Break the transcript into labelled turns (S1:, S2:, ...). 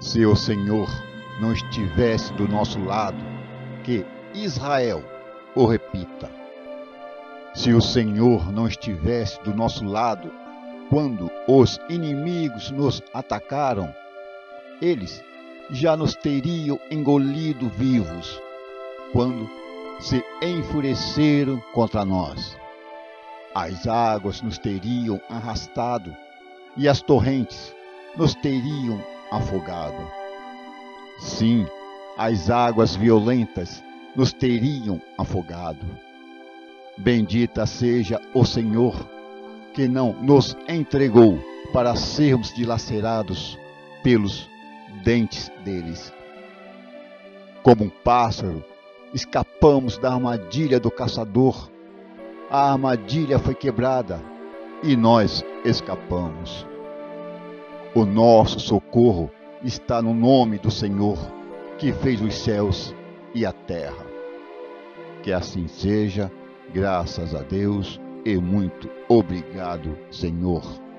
S1: Se o Senhor não estivesse do nosso lado, que Israel o repita. Se o Senhor não estivesse do nosso lado, quando os inimigos nos atacaram, eles já nos teriam engolido vivos, quando se enfureceram contra nós. As águas nos teriam arrastado e as torrentes nos teriam afogado. Sim, as águas violentas nos teriam afogado. Bendita seja o Senhor, que não nos entregou para sermos dilacerados pelos dentes deles. Como um pássaro, escapamos da armadilha do caçador. A armadilha foi quebrada e nós escapamos. O nosso socorro está no nome do Senhor, que fez os céus e a terra. Que assim seja, graças a Deus e muito obrigado, Senhor.